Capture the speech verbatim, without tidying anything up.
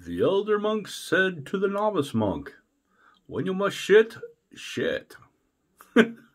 The elder monk said to the novice monk, "When you must shit, shit."